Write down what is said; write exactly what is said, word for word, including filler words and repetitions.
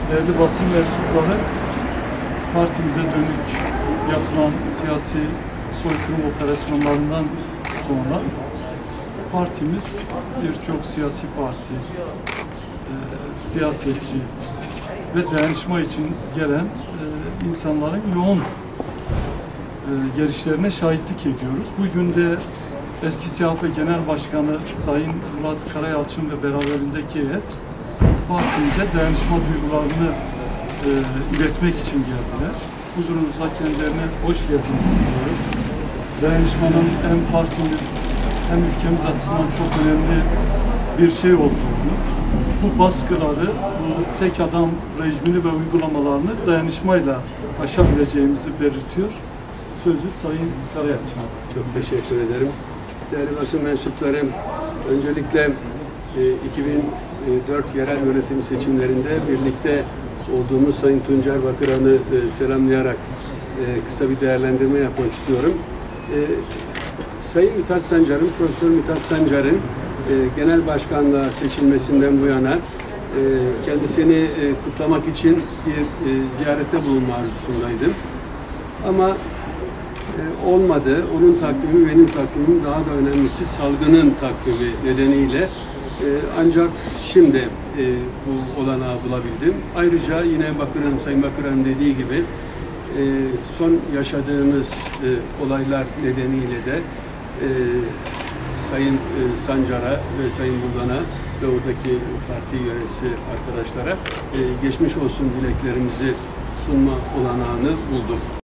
değerli basın mensupları, partimize dönük yapılan siyasi soykırım operasyonlarından sonra partimiz birçok siyasi parti, e, siyasetçi ve dayanışma için gelen e, insanların yoğun e, gelişlerine şahitlik ediyoruz. Bugün de eski S İ A P Genel Başkanı Sayın Murat Karayalçın ve beraberindeki heyet partimize dayanışma duygularını e, iletmek için geldiler. Huzurunuzda kendilerine hoş geldiniz diyoruz. Dayanışmanın hem partimiz hem ülkemiz açısından çok önemli bir şey olduğunu, bu baskıları, bu tek adam rejimini ve uygulamalarını dayanışmayla aşabileceğimizi belirtiyor. Sözü Sayın Karayalçın'a. Çok teşekkür ederim. Değerli basın mensuplarım, öncelikle e, iki bin dört yerel yönetim seçimlerinde birlikte olduğumuz Sayın Tuncer Bakıran'ı e, selamlayarak e, kısa bir değerlendirme yapmak istiyorum. E, Sayın Mithat Sancar'ın, Profesör Mithat Sancar'ın e, genel başkanlığa seçilmesinden bu yana e, kendisini e, kutlamak için bir e, ziyarette bulunma arzusundaydım. Ama e, olmadı. Onun takvimi, benim takvimim, daha da önemlisi salgının takvimi nedeniyle e, ancak şimdi e, bu olanağı bulabildim. Ayrıca yine Bakıran, Sayın Bakıran'ın dediği gibi e, son yaşadığımız e, olaylar nedeniyle de e, Sayın e, Sancar'a ve Sayın Buldan'a ve oradaki parti yöneticisi arkadaşlara e, geçmiş olsun dileklerimizi sunma olanağını bulduk.